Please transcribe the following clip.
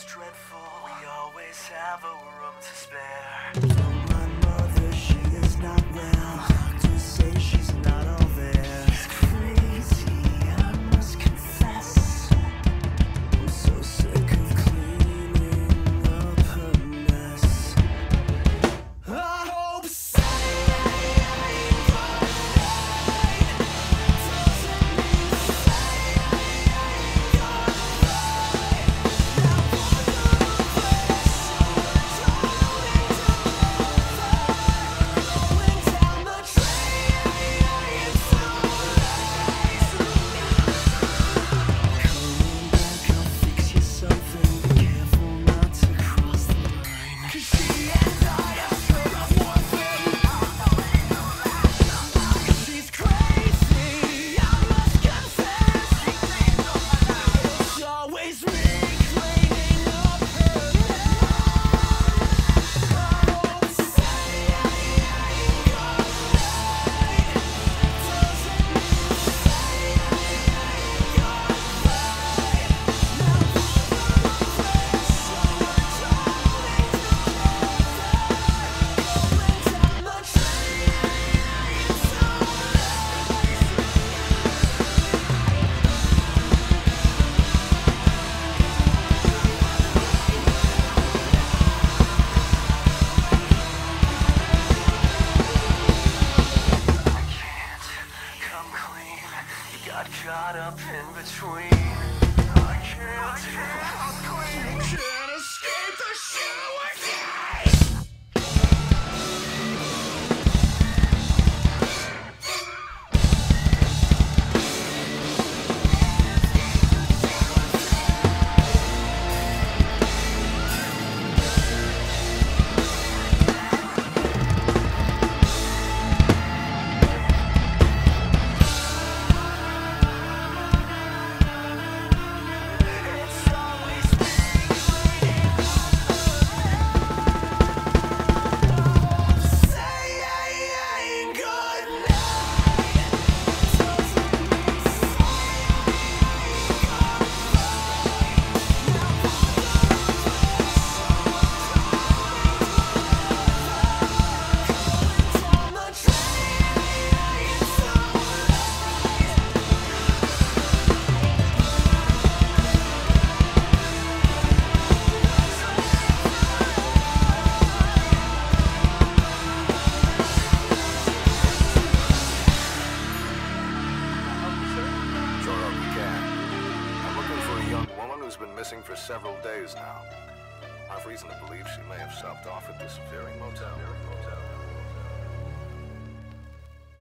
was dreadful. We always have a room to spare. From my mother, she is not well. Doctors say she's not all there. It's crazy, I must confess. I'm so sick of cleaning up her mess. I hope caught up in between. I can't escape the shower. Who's been missing for several days now. I've reason to believe she may have stopped off at this very motel.